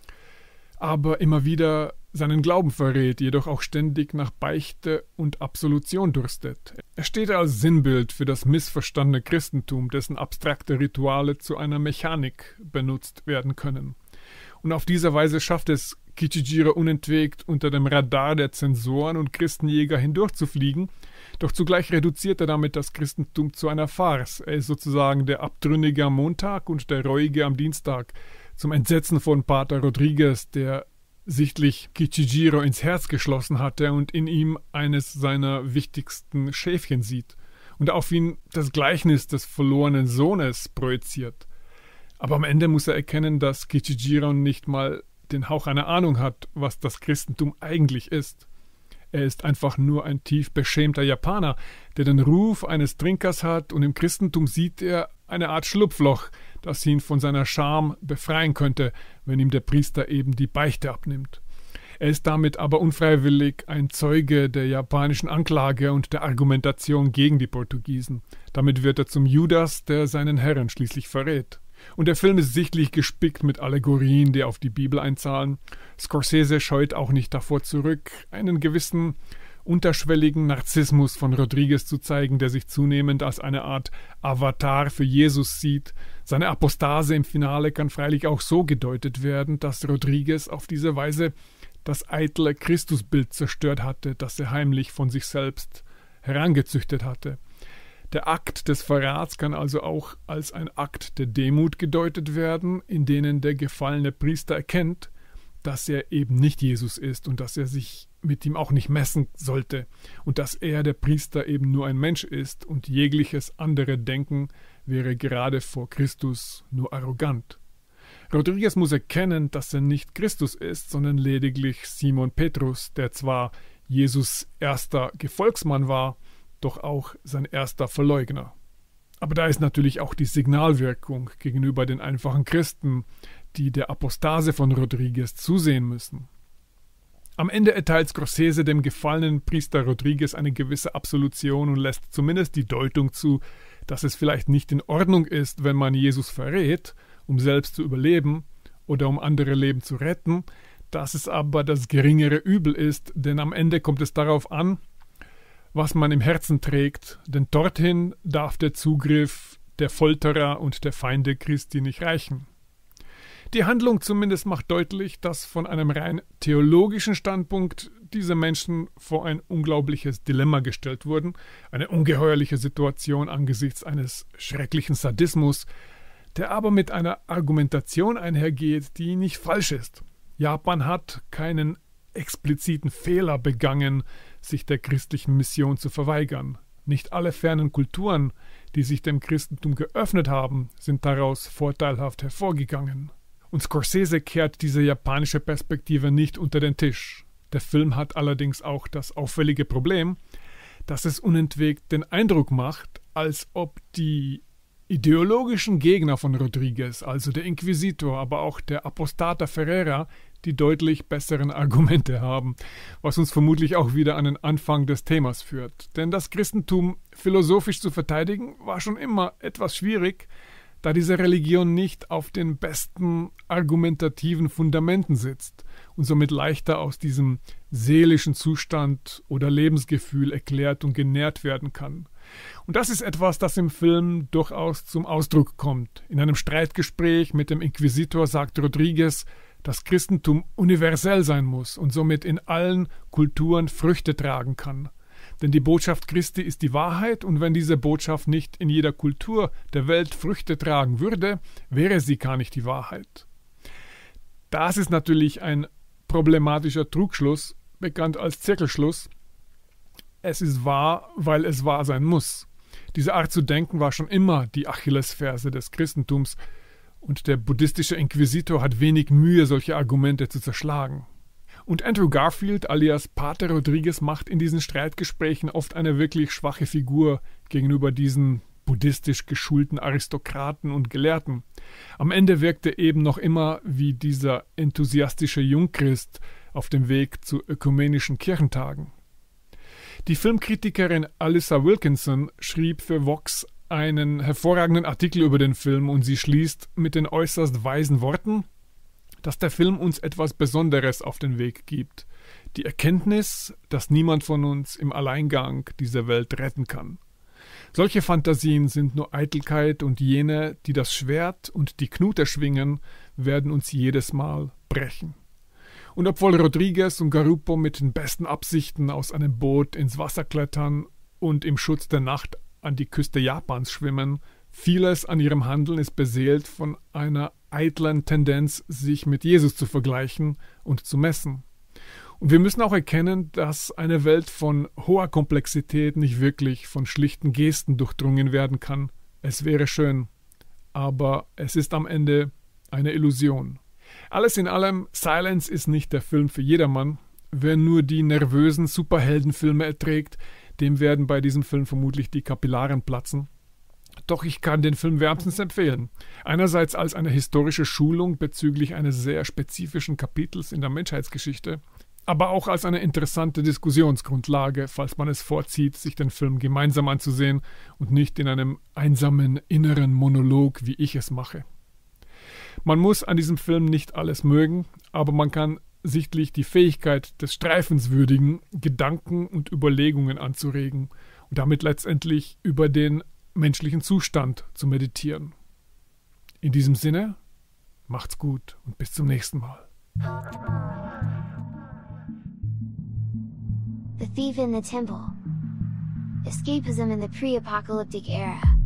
aber immer wieder seinen Glauben verrät, jedoch auch ständig nach Beichte und Absolution durstet. Er steht als Sinnbild für das missverstandene Christentum, dessen abstrakte Rituale zu einer Mechanik benutzt werden können. Und auf diese Weise schafft es Kichijiro unentwegt unter dem Radar der Zensoren und Christenjäger hindurchzufliegen, doch zugleich reduziert er damit das Christentum zu einer Farce. Er ist sozusagen der Abtrünnige am Montag und der Reuige am Dienstag, zum Entsetzen von Pater Rodriguez, der sichtlich Kichijiro ins Herz geschlossen hatte und in ihm eines seiner wichtigsten Schäfchen sieht und auf ihn das Gleichnis des verlorenen Sohnes projiziert. Aber am Ende muss er erkennen, dass Kichijiro nicht mal den Hauch einer Ahnung hat, was das Christentum eigentlich ist. Er ist einfach nur ein tief beschämter Japaner, der den Ruf eines Trinkers hat, und im Christentum sieht er eine Art Schlupfloch, das ihn von seiner Scham befreien könnte, wenn ihm der Priester eben die Beichte abnimmt. Er ist damit aber unfreiwillig ein Zeuge der japanischen Anklage und der Argumentation gegen die Portugiesen. Damit wird er zum Judas, der seinen Herren schließlich verrät. Und der Film ist sichtlich gespickt mit Allegorien, die auf die Bibel einzahlen. Scorsese scheut auch nicht davor zurück, einen gewissen unterschwelligen Narzissmus von Rodriguez zu zeigen, der sich zunehmend als eine Art Avatar für Jesus sieht. Seine Apostase im Finale kann freilich auch so gedeutet werden, dass Rodriguez auf diese Weise das eitle Christusbild zerstört hatte, das er heimlich von sich selbst herangezüchtet hatte. Der Akt des Verrats kann also auch als ein Akt der Demut gedeutet werden, in denen der gefallene Priester erkennt, dass er eben nicht Jesus ist und dass er sich mit ihm auch nicht messen sollte und dass er, der Priester, eben nur ein Mensch ist und jegliches andere Denken wäre gerade vor Christus nur arrogant. Rodriguez muss erkennen, dass er nicht Christus ist, sondern lediglich Simon Petrus, der zwar Jesus' erster Gefolgsmann war, doch auch sein erster Verleugner. Aber da ist natürlich auch die Signalwirkung gegenüber den einfachen Christen, die der Apostase von Rodriguez zusehen müssen. Am Ende erteilt Scorsese dem gefallenen Priester Rodriguez eine gewisse Absolution und lässt zumindest die Deutung zu, dass es vielleicht nicht in Ordnung ist, wenn man Jesus verrät, um selbst zu überleben oder um andere Leben zu retten, dass es aber das geringere Übel ist, denn am Ende kommt es darauf an, was man im Herzen trägt, denn dorthin darf der Zugriff der Folterer und der Feinde Christi nicht reichen. Die Handlung zumindest macht deutlich, dass von einem rein theologischen Standpunkt diese Menschen vor ein unglaubliches Dilemma gestellt wurden, eine ungeheuerliche Situation angesichts eines schrecklichen Sadismus, der aber mit einer Argumentation einhergeht, die nicht falsch ist. Japan hat keinen expliziten Fehler begangen, sich der christlichen Mission zu verweigern. Nicht alle fernen Kulturen, die sich dem Christentum geöffnet haben, sind daraus vorteilhaft hervorgegangen. Und Scorsese kehrt diese japanische Perspektive nicht unter den Tisch. Der Film hat allerdings auch das auffällige Problem, dass es unentwegt den Eindruck macht, als ob die ideologischen Gegner von Rodriguez, also der Inquisitor, aber auch der Apostata Ferreira, die deutlich besseren Argumente haben, was uns vermutlich auch wieder an den Anfang des Themas führt. Denn das Christentum philosophisch zu verteidigen, war schon immer etwas schwierig, da diese Religion nicht auf den besten argumentativen Fundamenten sitzt und somit leichter aus diesem seelischen Zustand oder Lebensgefühl erklärt und genährt werden kann. Und das ist etwas, das im Film durchaus zum Ausdruck kommt. In einem Streitgespräch mit dem Inquisitor sagt Rodriguez, dass Christentum universell sein muss und somit in allen Kulturen Früchte tragen kann. Denn die Botschaft Christi ist die Wahrheit, und wenn diese Botschaft nicht in jeder Kultur der Welt Früchte tragen würde, wäre sie gar nicht die Wahrheit. Das ist natürlich ein problematischer Trugschluss, bekannt als Zirkelschluss. Es ist wahr, weil es wahr sein muss. Diese Art zu denken war schon immer die Achillesferse des Christentums, und der buddhistische Inquisitor hat wenig Mühe, solche Argumente zu zerschlagen. Und Andrew Garfield alias Pater Rodriguez macht in diesen Streitgesprächen oft eine wirklich schwache Figur gegenüber diesen buddhistisch geschulten Aristokraten und Gelehrten. Am Ende wirkt er eben noch immer wie dieser enthusiastische Jungchrist auf dem Weg zu ökumenischen Kirchentagen. Die Filmkritikerin Alyssa Wilkinson schrieb für Vox einen hervorragenden Artikel über den Film, und sie schließt mit den äußerst weisen Worten, dass der Film uns etwas Besonderes auf den Weg gibt. Die Erkenntnis, dass niemand von uns im Alleingang diese Welt retten kann. Solche Fantasien sind nur Eitelkeit, und jene, die das Schwert und die Knute schwingen, werden uns jedes Mal brechen. Und obwohl Rodriguez und Garuppo mit den besten Absichten aus einem Boot ins Wasser klettern und im Schutz der Nacht an die Küste Japans schwimmen, vieles an ihrem Handeln ist beseelt von einer eitlen Tendenz, sich mit Jesus zu vergleichen und zu messen. Und wir müssen auch erkennen, dass eine Welt von hoher Komplexität nicht wirklich von schlichten Gesten durchdrungen werden kann. Es wäre schön, aber es ist am Ende eine Illusion. Alles in allem, Silence ist nicht der Film für jedermann. Wer nur die nervösen Superheldenfilme erträgt, dem werden bei diesem Film vermutlich die Kapillaren platzen. Doch ich kann den Film wärmstens empfehlen. Einerseits als eine historische Schulung bezüglich eines sehr spezifischen Kapitels in der Menschheitsgeschichte, aber auch als eine interessante Diskussionsgrundlage, falls man es vorzieht, sich den Film gemeinsam anzusehen und nicht in einem einsamen inneren Monolog, wie ich es mache. Man muss an diesem Film nicht alles mögen, aber man kann sichtlich die Fähigkeit des Streifens würdigen, Gedanken und Überlegungen anzuregen und damit letztendlich über den menschlichen Zustand zu meditieren. In diesem Sinne, macht's gut und bis zum nächsten Mal. The Thief in the Temple. Escapism in the Pre-Apocalyptic Era.